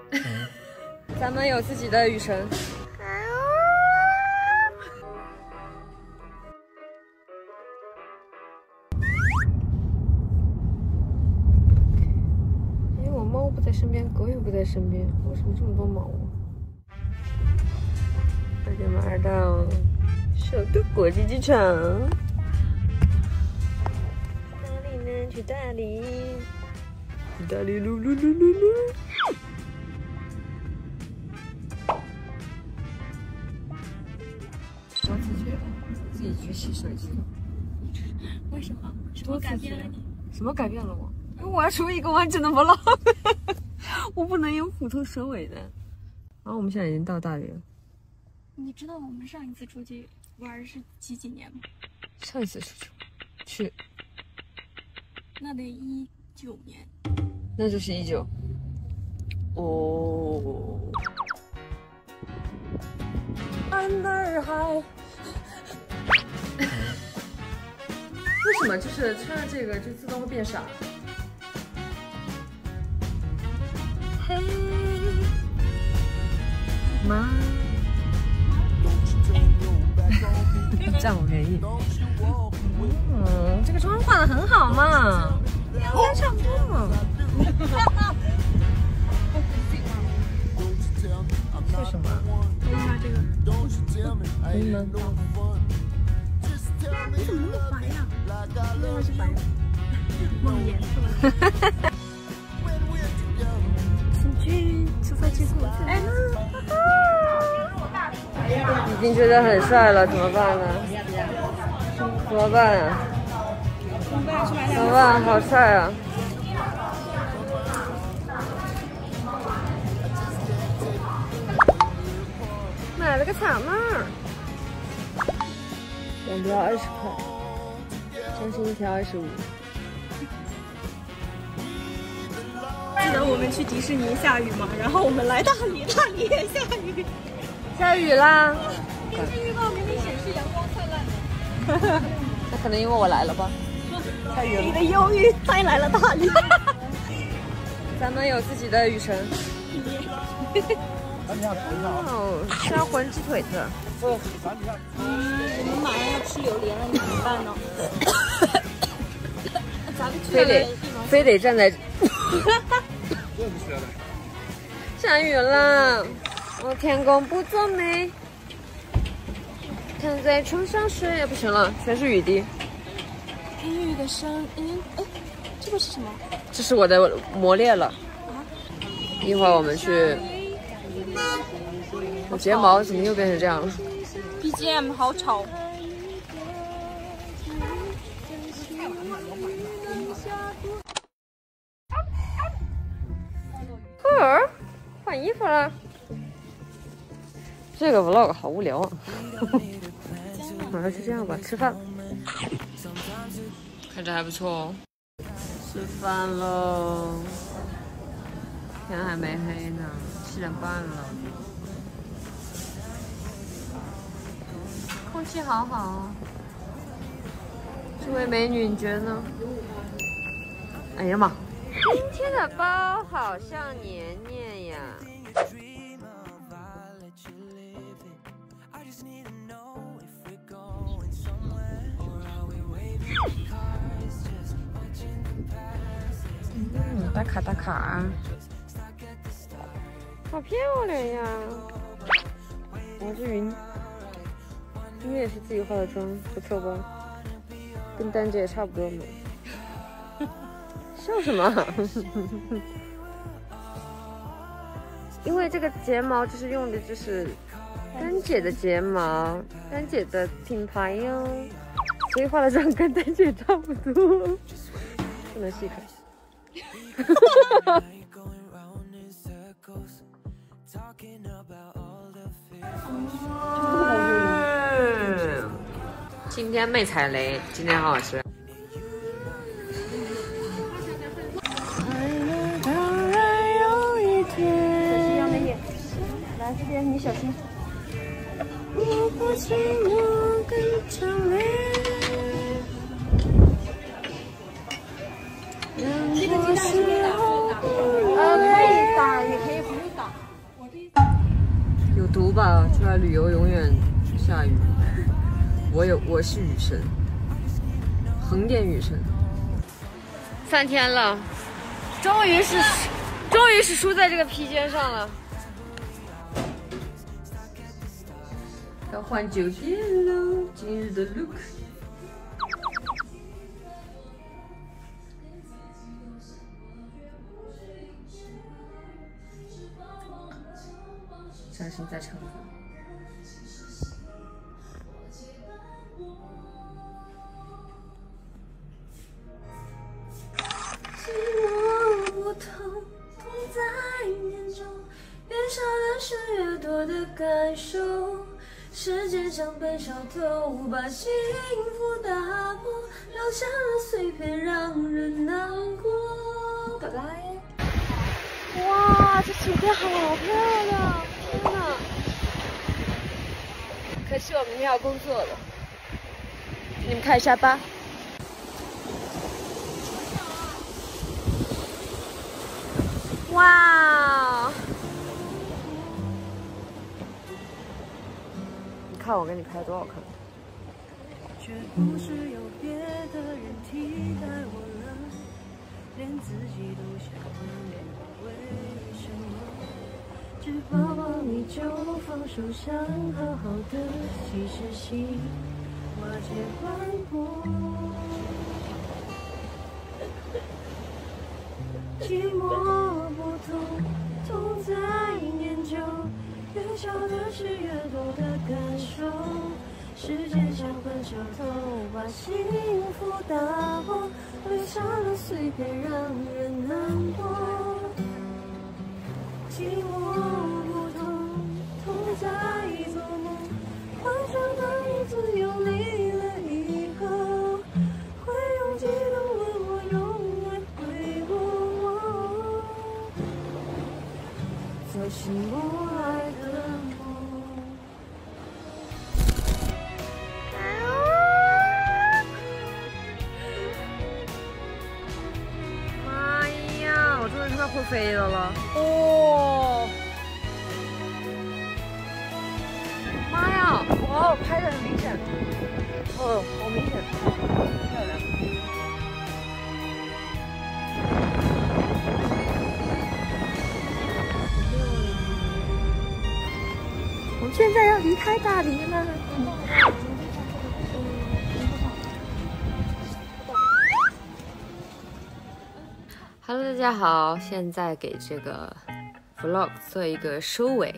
咱们有自己的雨神。因为我猫不在身边，狗也不在身边，为什么这么多毛啊？大家马上到首都国际机场。哪里呢？去大理。去大理噜噜噜噜噜。我自己去洗手机。 为什么？什么改变了你？ 什么改变了我？因为我要出一个完整的 vlog， 我不能用虎头蛇尾的。然后我们现在已经到大理了。 你知道我们上一次出去玩是几年吗？ 上一次去， 那得19年。 那就是19。哦。安那儿海。为什么就是穿了这个就自动会变傻？嘿，妈，占我便宜。这个妆化的很好嘛，应该差不多嘛。为什么？ 我用它这个。 可以吗？ 你怎么那么白呀？那个是白的，梦颜色。请去出发结果。哎， 已经觉得很帅了，怎么办呢？怎么办啊？怎么办？好帅啊！买了个草帽，两条20块，相信一条25。 记得我们去迪士尼下雨嘛，然后我们来大理，大理也下雨。 下雨啦！ 天气预报明明显示阳光灿烂的。 那可能因为我来了吧。下雨了。 你的忧郁带来了大理。 咱们有自己的雨神。哦，销魂鸡腿子。 我们马上要吃榴莲了，你怎么办呢？咱们非得站在。下雨了，我天公不作美，躺在床上睡，不行了，全是雨滴。 雨的声音，哎，这个是什么？ 这是我的磨裂了。一会儿我们去。我睫毛怎么又变成这样了 ？BGM 好吵。换衣服了。 这个 vlog 好无聊啊。好，就这样吧，吃饭。看着还不错哦。吃饭喽。天还没黑呢，7点半了。空气好好。这位美女，你觉得呢？哎呀妈！今天的包好像年年呀。打卡打卡，好漂亮呀！王之云，你也是自己化的妆，不错吧？跟丹姐也差不多嘛。笑什么？因为这个睫毛就是用的就是丹姐的睫毛，丹姐的品牌哟，所以化的妆跟丹姐差不多，不能细看。今天没踩雷，今天好好吃。 来这边，你小心。 我不寂寞更强烈。 这个鸡蛋是没打，可以打，也可以不打。 吧，出来旅游永远下雨。我是雨神，横店雨神。3天了，终于是输在这个披肩上了。要换酒店了，今日的 look。掌声在唱歌。 寂寞不痛，痛在念中，越少的是越多的感受。时间像本小偷，把幸福打破，留下了碎片，让人难过。拜拜。 哇，这酒店好漂亮！天哪！可惜我明天要工作了，给你们看一下吧。哇！你看我给你拍多好看！ 却不是有别的人替代我了，连自己都想问为什么？只抱抱你就放手，想好好的，其实心瓦解斑驳。寂寞不痛，痛在念旧，越少的是越多的感受。时间像本小偷，把幸福打破，留下了碎片，让人难过。寂寞不痛，痛在做梦，幻想当自由离了以后，会用激动问我永远会过我，做醒我爱的梦。 妈呀，我终于看到会飞的了！哦，妈呀！哇，拍的很明显。哦，好明显，漂亮。我们现在要离开大理了。Hello， 大家好，现在给这个 vlog 做一个收尾。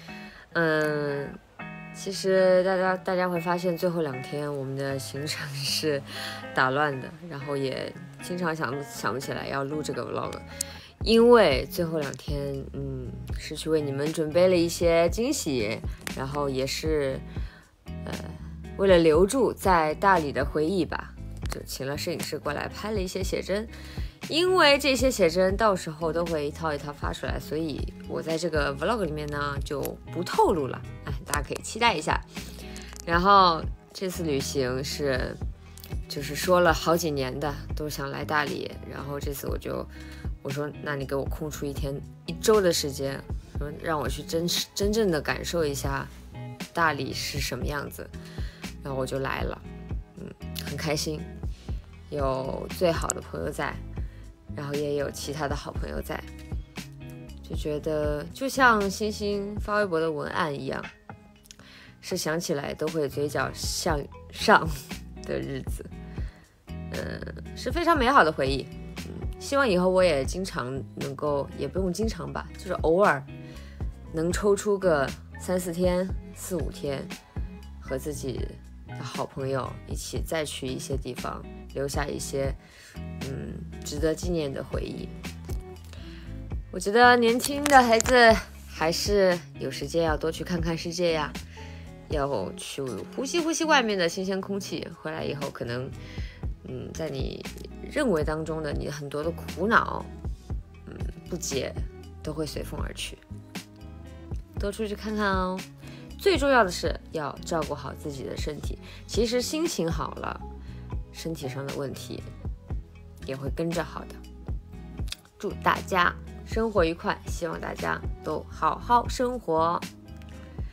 其实大家会发现最后2天我们的行程是打乱的，然后也经常想不起来要录这个 vlog， 因为最后2天是去为你们准备了一些惊喜，然后也是为了留住在大理的回忆吧，就请了摄影师过来拍了一些写真。因为这些写真到时候都会一套一套发出来，所以我在这个 vlog 里面呢就不透露了，大家可以期待一下。然后这次旅行就是说了好几年的都想来大理，然后这次我说那你给我空出1周的时间，说让我去真正的感受一下大理是什么样子，然后我就来了，很开心，有最好的朋友在。然后也有其他的好朋友在，就觉得就像星星发微博的文案一样，是想起来都会嘴角向上的日子，是非常美好的回忆。希望以后我也经常能够，也不用经常吧，就是偶尔能抽出个3、4天、4、5天，和自己的好朋友一起再去一些地方，留下一些值得纪念的回忆。我觉得年轻的孩子还是有时间要多去看看世界呀，要去呼吸外面的新鲜空气，回来以后可能在你认为当中的你很多的苦恼不解都会随风而去。多出去看看哦，最重要的是要照顾好自己的身体，其实心情好了，身体上的问题也会跟着好的。祝大家生活愉快，希望大家都好好生活。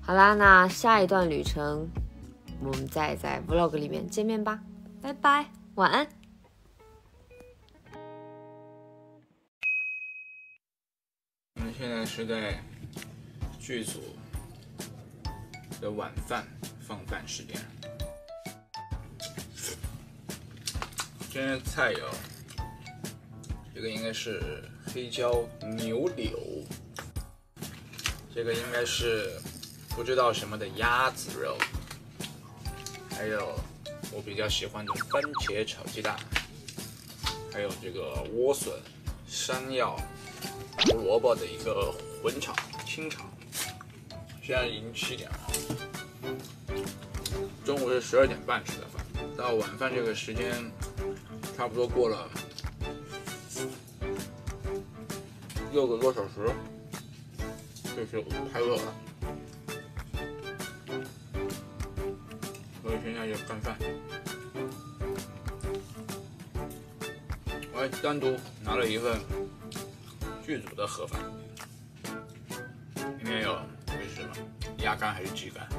好啦，那下一段旅程我们再在 vlog 里面见面吧，拜拜，晚安。 我们现在是在剧组的晚饭放饭时间。今天的菜有这个应该是黑椒牛柳，这个应该是不知道什么的鸭子肉，还有我比较喜欢的番茄炒鸡蛋，还有这个莴笋、山药、胡萝卜的一个混炒清炒。现在已经7点了，中午是12点半吃的饭，到晚饭这个时间差不多过了6个多小时，就是太饿了，所以现在就干饭。我还单独拿了一份剧组的盒饭，里面有这是什么鸭肝还是鸡肝，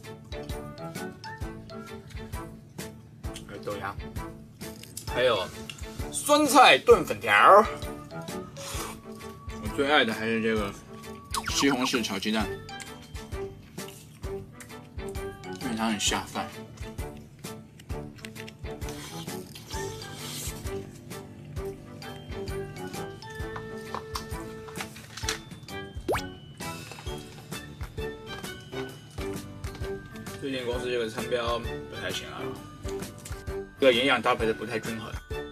还有豆芽，还有酸菜炖粉条。我最爱的还是这个西红柿炒鸡蛋，因为它很下饭。最近公司这个餐标不太行啊，这个营养搭配的不太均衡。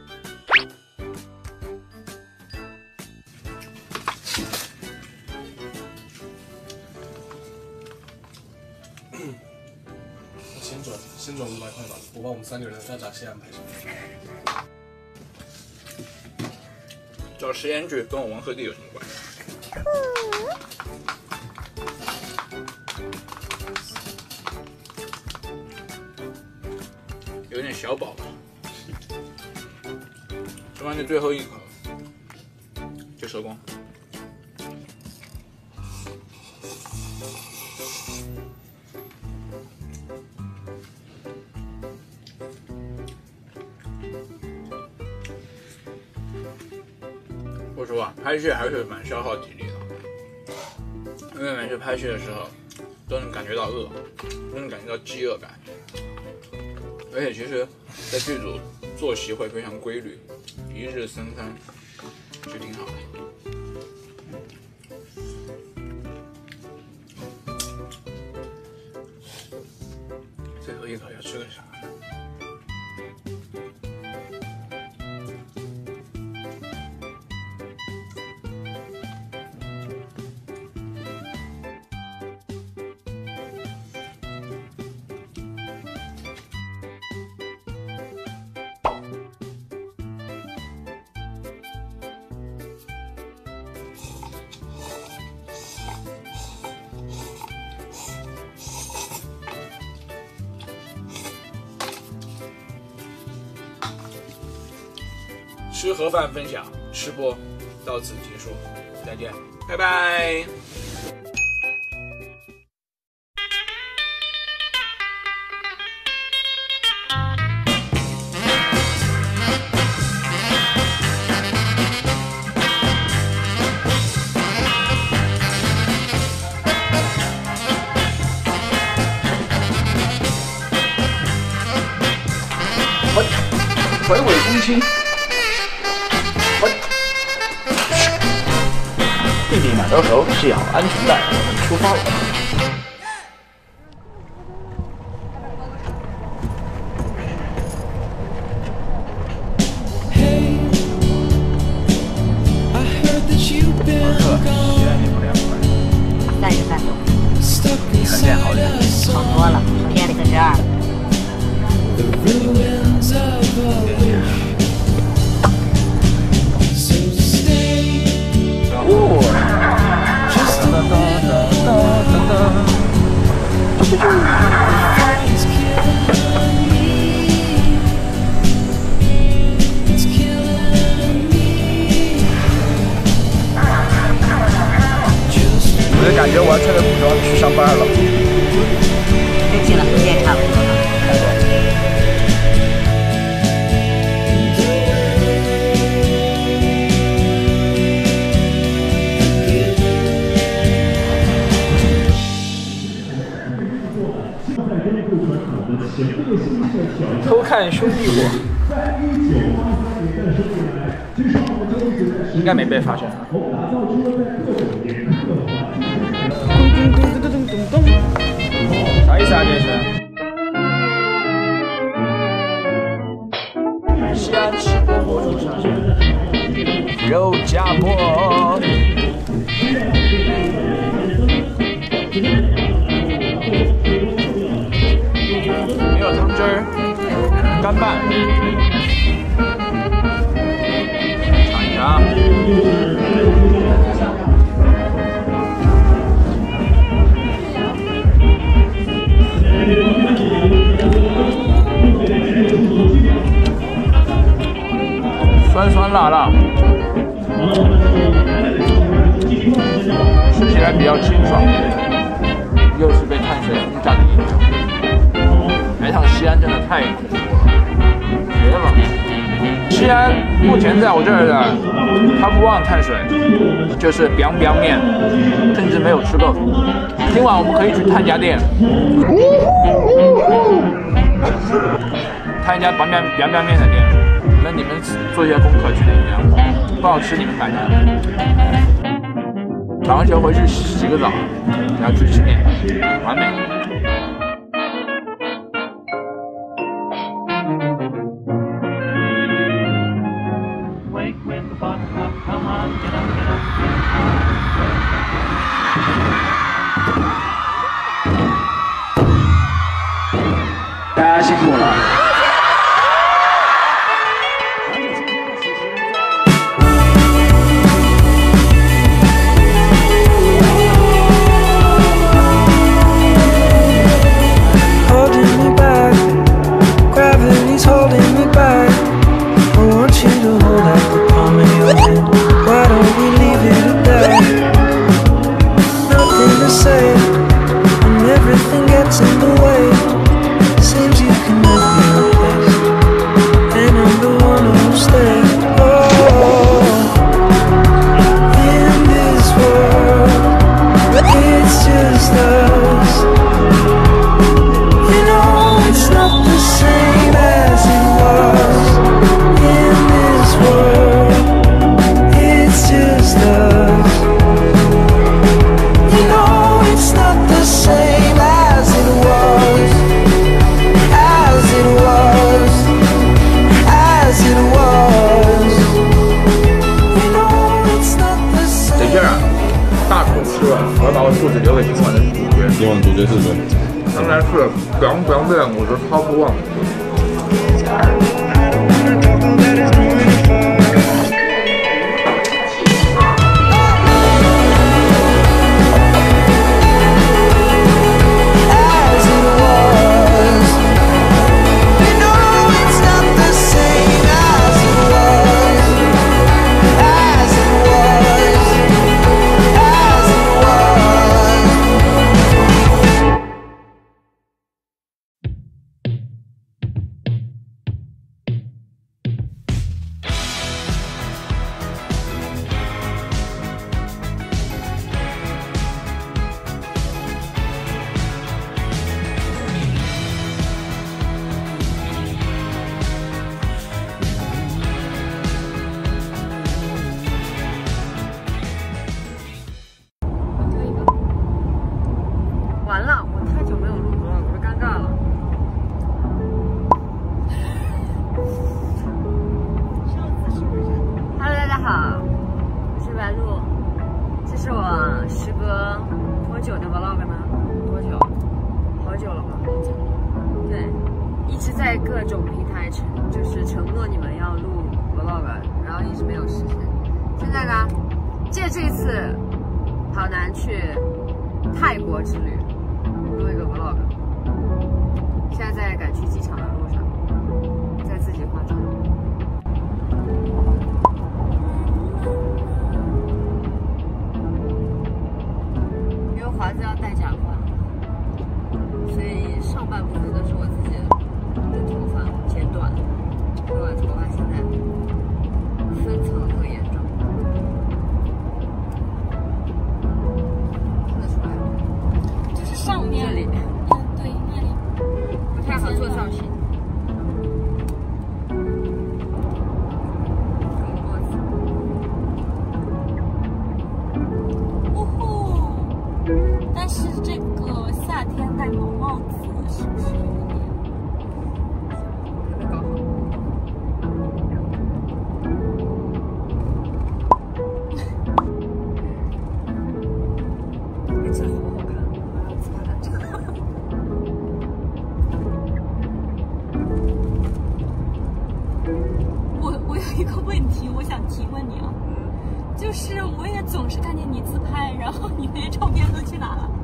先转500块吧，我把我们3个人的大闸蟹安排上。 找食盐局跟我王鹤棣有什么关系？有点小饱了，吃完这最后一口就收工。说实话，拍戏还是蛮消耗体力的，因为每次拍戏的时候都能感觉到饿，都能感觉到饥饿感。而且其实，在剧组作息会非常规律，1日3餐，是挺好的。最后一口要吃个啥？吃盒饭分享吃播到此结束，再见，拜拜。 回尾攻击，弟弟买到手，系好安全带，我们出发了。 33度，你很练好练，好多了，我练了个12。 我就感觉我要穿着古装去上班了。 偷看兄弟伙，应该没被发现。啥意思啊？这是？西安吃播博主上线，肉夹馍。没有汤汁儿，干拌，尝一尝。酸酸辣辣，吃起来比较清爽，又是被碳水轰炸的一周。来趟西安真的太绝了！西安目前在我这儿的 Top 1碳水就是 biang biang 面，甚至没有吃够。今晚我们可以去探一家店，探一家 biang biang 面的店。那你们做一些功课，去哪一家？不好吃你们买单。打完球回去洗个澡，然后去吃面，完美。大家辛苦了。我要把我肚子留给今晚的主角。 今晚主角是谁？ 当然是 biang biang 面，我的 Top 1。 时隔多久的 vlog 呢？多久？好久了吧？对，一直在各种平台就是承诺你们要录 vlog， 然后一直没有实现。现在呢，借这次跑男去泰国之旅，录一个 vlog。现在在赶去机场的路上，在自己化妆。华子要戴假发，所以上半部分都是我自己的头发剪短了，所以我的头发现在分层特严重，看得出来吗？ 就是上面这里， 对那里不太好做但是这个夏天戴毛帽子是不是有点？ 特别搞好。这好好看，自拍单车。 我有一个问题，我想提问你啊，就是我也总是看见你自拍，然后你那些照片都去哪了？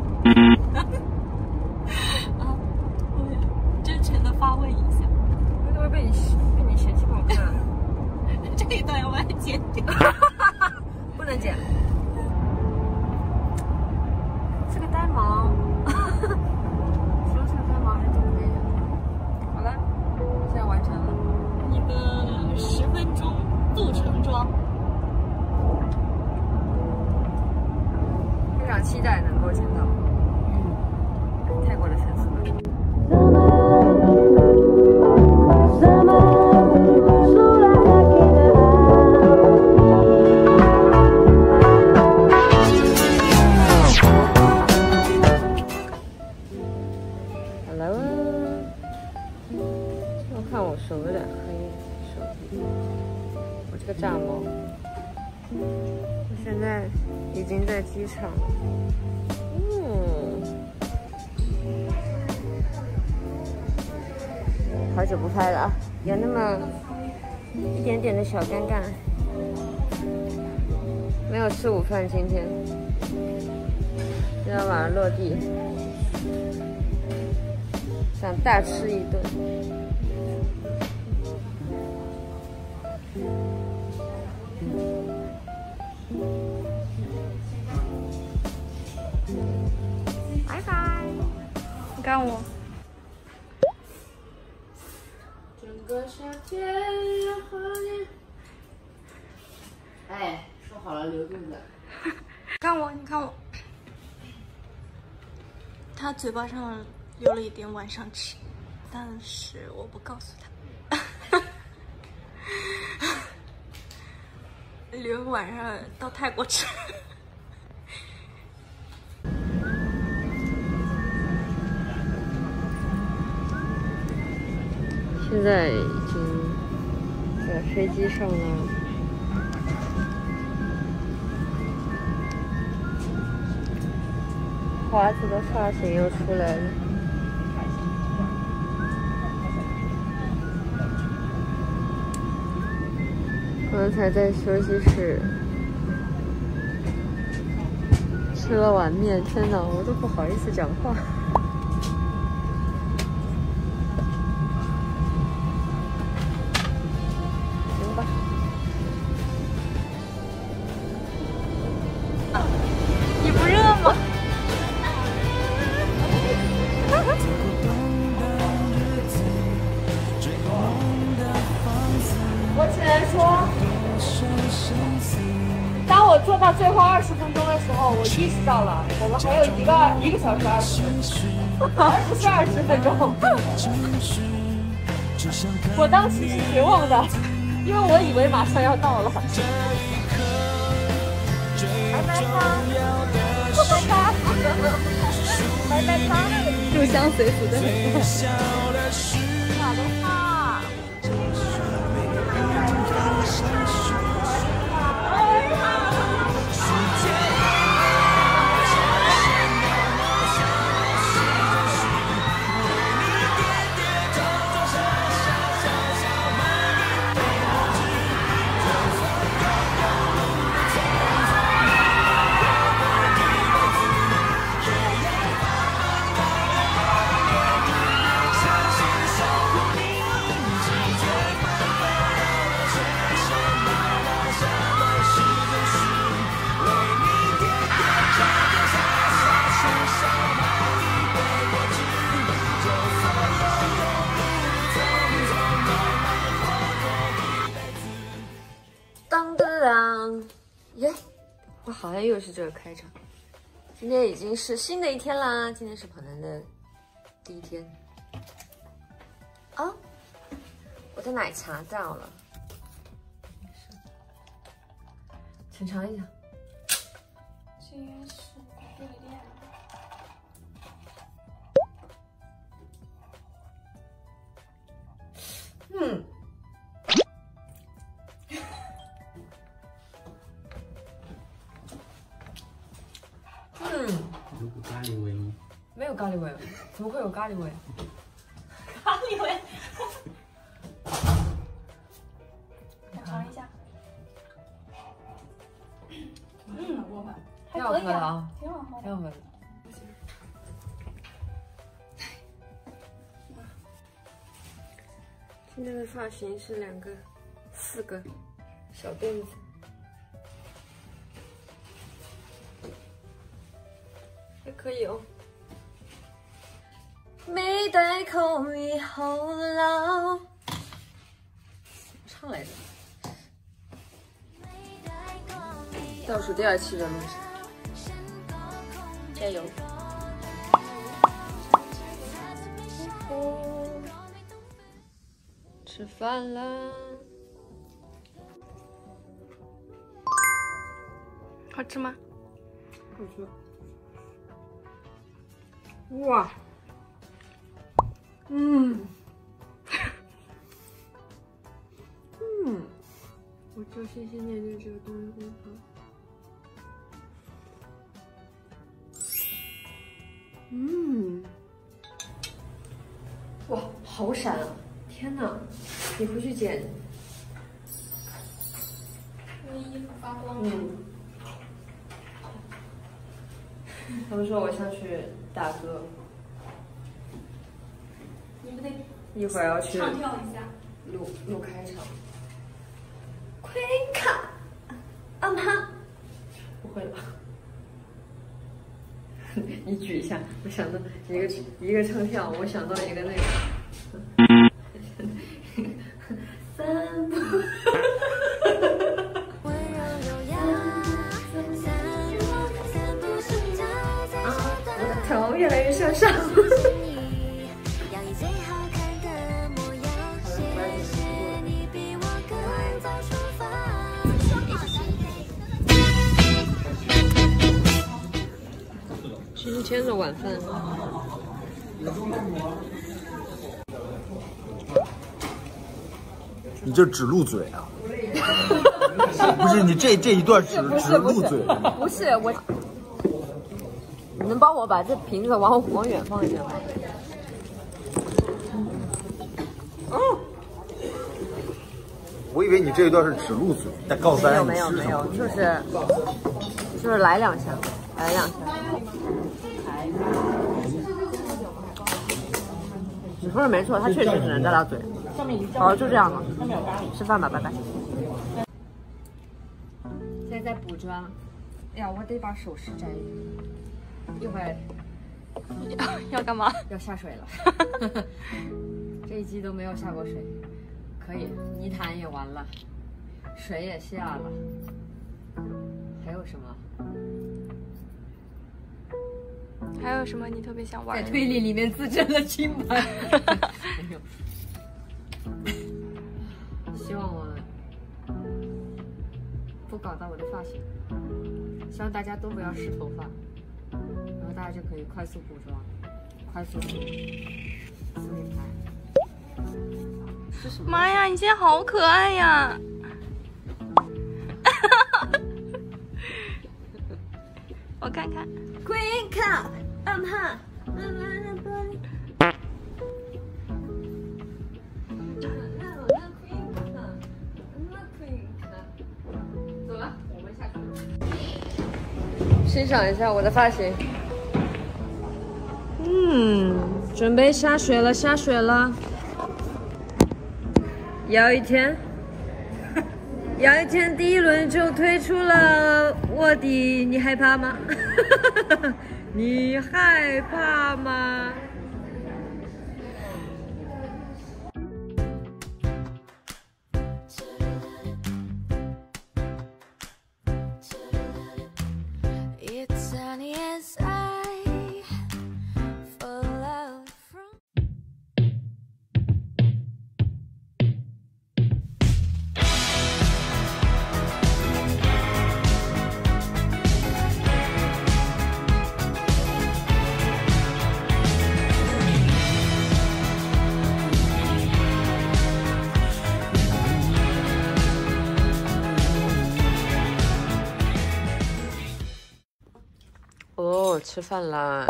啊，我真诚的发问一下， 为什么被你嫌弃不好看？ 这一段要不要剪掉？ 不能剪。这个呆毛，说这个呆毛还挺可以的。好了，现在完成了。 你的10分钟速成妆， 非常期待能够见到泰国的粉丝们。Hello， 我看我手有点黑，手我这个炸毛。我现在已经在机场了。好久不拍了啊，有那么一点点的小尴尬。没有吃午饭，今天晚上落地，想大吃一顿。拜拜。 你看我。 整个夏天要和你。哎，说好了留肚子。 看我，你看我，他嘴巴上留了一点，晚上吃，但是我不告诉他，留晚上到泰国吃。 现在已经在飞机上了。华子的发型又出来了。刚才在休息室吃了碗面，天哪，我都不好意思讲话。行吧。 你不热吗？ 我只能说，当我做到最后20分钟的时候，我意识到了我们还有1个小时20分钟，而不是20分钟。我当时是绝望的，因为我以为马上要到了。拜拜吧，拜拜，拜拜吧，入乡随俗的很多。好的话。当当当，耶！我好像又是这个开场。今天已经是新的一天啦，今天是跑男的第1天。啊，我的奶茶到了，请尝一下。 这应该是对联。 有股咖喱味吗？ 没有咖喱味，怎么会有咖喱味？ 咖喱味。我尝一下。还可以啊，挺好喝， 挺好喝的。现在的发型是4个小辫子，还可以哦。没戴口以后老，唱来着。倒数第2期的路上，加油！吃饭啦！ 好吃吗？ 好吃。哇！我就心心念念这个冬阴功汤。哇，好闪啊！天哪，你回去剪。 因为衣服发光。 他们说我像去大哥。 你不得一会儿要去唱跳一下。 录开场。Queen 卡，哈，不会了。你举一下，我想到一个唱跳，我想到一个那个。散步。我的头越来越向上。今天的晚饭， 你这只露嘴啊？不是，你这一段只露嘴。 不是我，你能帮我把这瓶子往远放一下吗？ 我以为你这一段是只露嘴，但告诉大家没有，就是来两下。你说的没错，它确实只能带到嘴。好，就这样了。吃饭吧，拜拜。现在在补妆。哎呀，我得把首饰摘一会儿。 要干嘛？ 要下水了。这一季都没有下过水，可以，泥潭也完了，水也下了，还有什么？ 还有什么你特别想玩？ 在推理里面自证了清白。没有。希望我不搞到我的发型，希望大家都不要湿头发，然后大家就可以快速补妆，快速梳理开。 妈呀，你现在好可爱呀！我看看 ，Queen Cup，哈。走了，我们下去。欣赏一下我的发型。准备下水了。有一天第一轮就推出了卧底，你害怕吗？你害怕吗？ 哦，吃饭啦，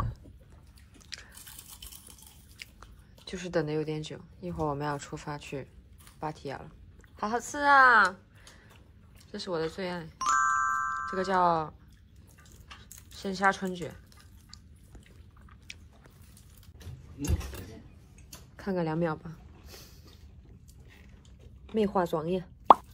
就是等的有点久，一会儿我们要出发去芭提雅了，好好吃啊！这是我的最爱，这个叫鲜虾春卷，看个2秒吧，没化妆呀。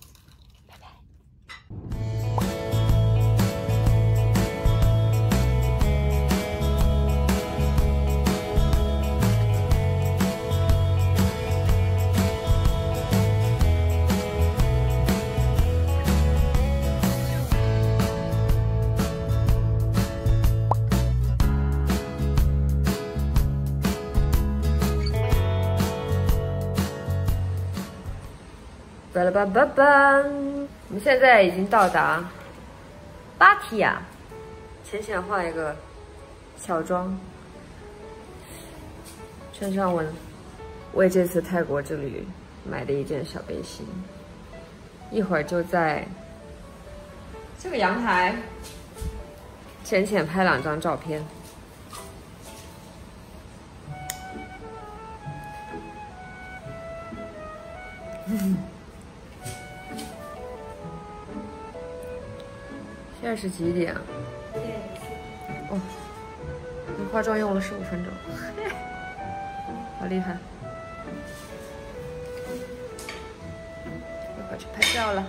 巴拉巴巴巴，我们现在已经到达芭提雅，浅浅化一个小妆，穿上我为这次泰国之旅买的一件小背心，一会儿就在这个阳台浅浅拍2张照片。现在是几点啊？哦，你化妆用了15分钟，好厉害！一会儿去拍照了。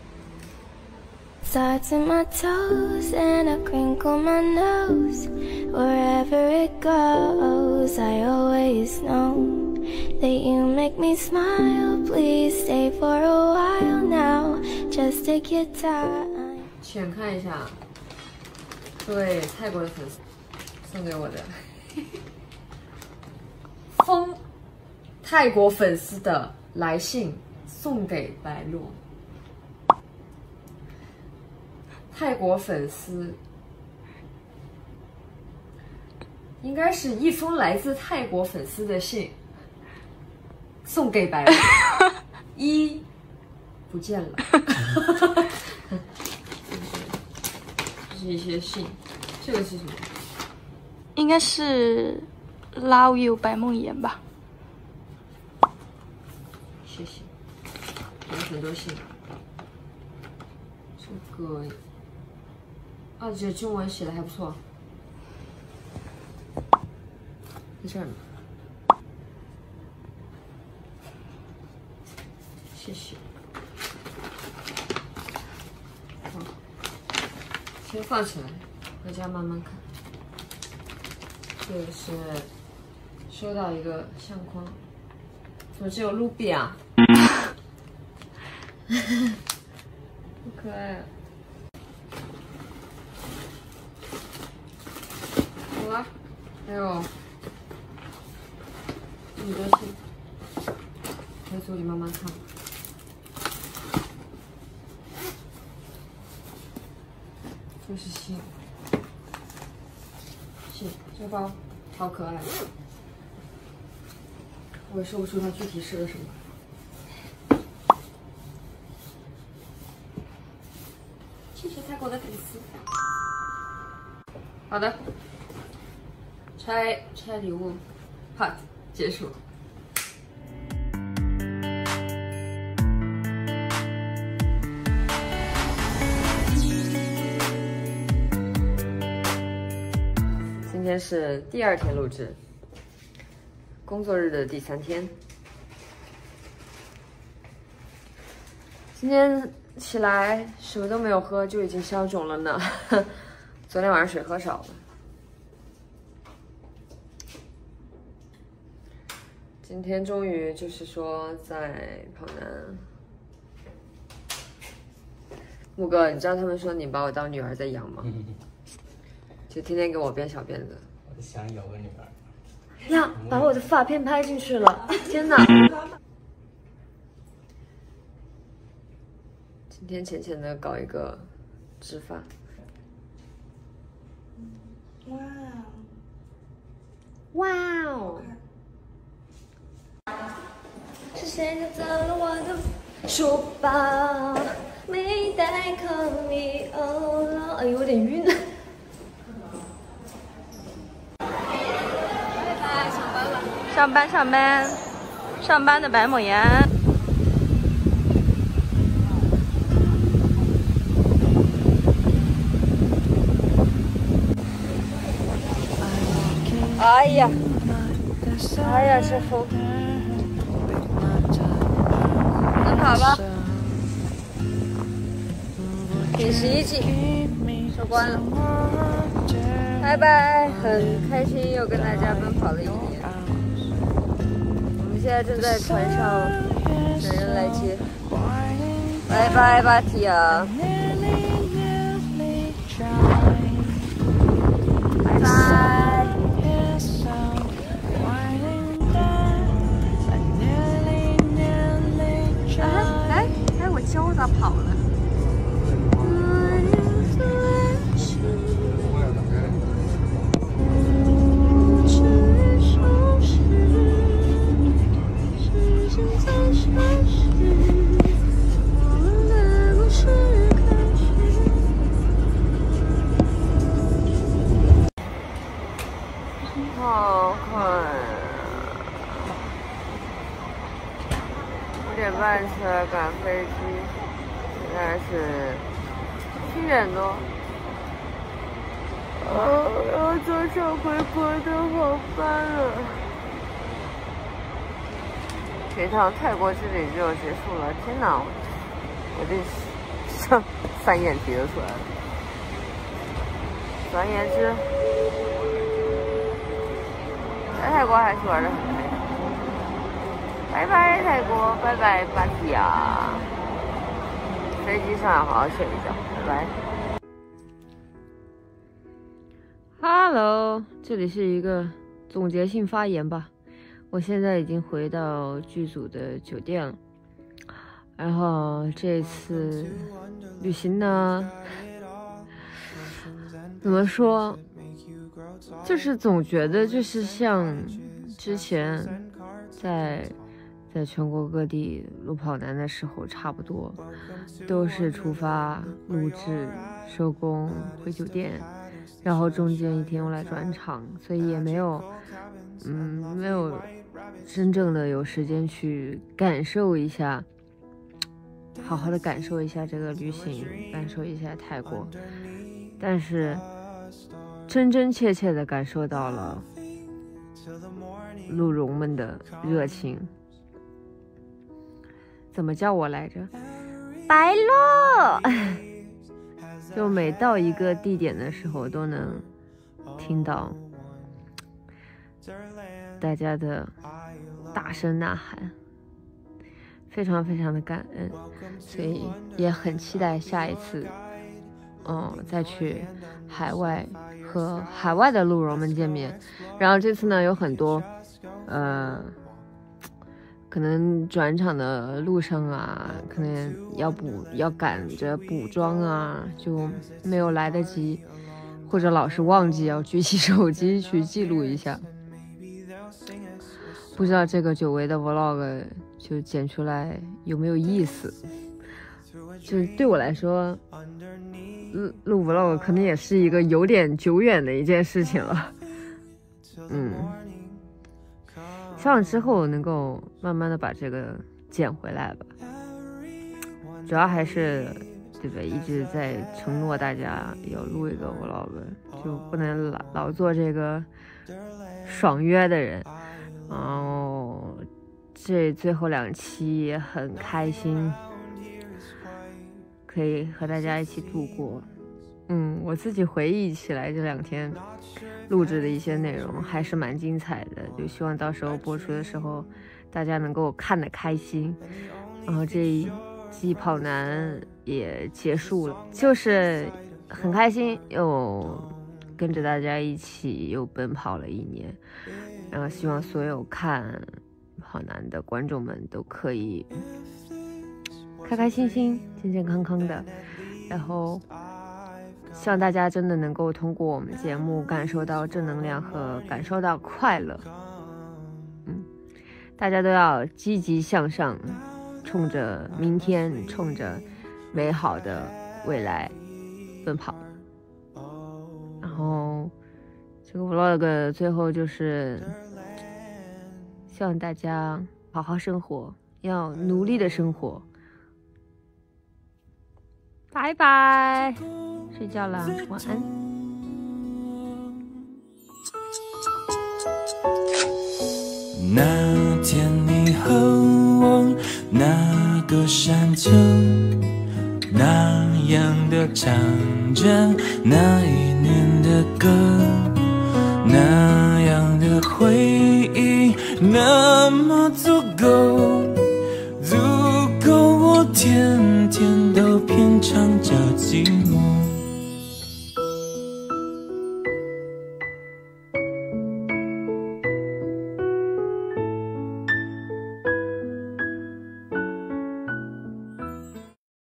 Starts in my toes and I crinkle my nose. Wherever it goes, I always know that you make me smile. Please stay for a while now. Just take your time. 浅看一下，各位泰国的粉丝送给我的封泰国粉丝的来信，送给白洛。泰国粉丝应该是一封来自泰国粉丝的信，送给白洛。一不见了。是一些信，这个是什么？ 应该是 Love You 白梦妍吧。 谢谢，有很多信。这个，啊，这中文写的还不错。在这儿呢。谢谢。好。 先放起来，回家慢慢看。这个是收到一个相框，怎么只有卢比啊？好可爱啊！好了，还有这么多信，回组里慢慢看。 这是信，信，这包好可爱，我也说不出它具体是个什么。谢谢泰国的粉丝。好的，拆礼物 ，part 结束。 今天是第2天录制，工作日的第3天。今天起来什么都没有喝，就已经消肿了呢。昨天晚上水喝少了。今天终于就是说在跑男。木哥，你知道他们说你把我当女儿在养吗？就天天给我编小辫子。 我想有个女儿。 呀，把我的发片拍进去了！天哪！今天浅浅的搞一个直发。 哇哇哦！ 是谁拿走了我的书包？没带 call me all alone。 哎，有点晕。 上班上班，上班的白某岩。 哎呀，哎呀，这风，能跑吧？第11季收官了，拜拜！很开心又跟大家奔跑了1年。我们现在正在船上，等人来接。拜拜吧，提亚！拜拜！来，我教他跑了。好快！5点半起来赶飞机，现在是7点多。我要坐上回国的航班了。这趟泰国之旅就结束了，天哪！我这三眼皮都出来了。转眼之，在泰国还是玩得很开心。拜拜泰国，拜拜芭提雅。飞机上要好好睡一觉，拜拜。Hello， 这里是一个总结性发言吧。我现在已经回到剧组的酒店了，然后这次旅行呢，怎么说，就是总觉得就是像之前在全国各地路跑男的时候差不多，都是出发、录制、收工、回酒店，然后中间1天用来转场，所以也没有真正的有时间去感受一下，好好的感受一下这个旅行，感受一下泰国，但是真真切切的感受到了鹿茸们的热情。怎么叫我来着？白鹿。就每到一个地点的时候，都能听到大家的大声呐喊，非常非常的感恩，所以也很期待下一次，再去海外和海外的鹿茸们见面。然后这次呢，有很多，可能转场的路上啊，可能要赶着补妆啊，就没有来得及，或者老是忘记要举起手机去记录一下。不知道这个久违的 vlog 就剪出来有没有意思？就对我来说，录 vlog 可能也是一个有点久远的一件事情了。希望之后能够慢慢的把这个捡回来吧。主要还是对吧，一直在承诺大家要录一个 vlog， 就不能老做这个爽约的人。然后这最后2期也很开心，可以和大家一起度过。我自己回忆起来这2天录制的一些内容还是蛮精彩的，就希望到时候播出的时候大家能够看得开心。然后这一季跑男也结束了，就是很开心又跟着大家一起又奔跑了1年，然后希望所有看跑男的观众们都可以开开心心健健康康的，然后希望大家真的能够通过我们节目感受到正能量和感受到快乐。大家都要积极向上，冲着明天，冲着美好的未来奔跑。然后这个 vlog 最后就是希望大家好好生活，要努力的生活。拜拜，睡觉了，晚安。 那天你和我那个山丘，那样的唱着那一年的歌，那样的回忆那么足够，足够我天天都品尝着寂寞。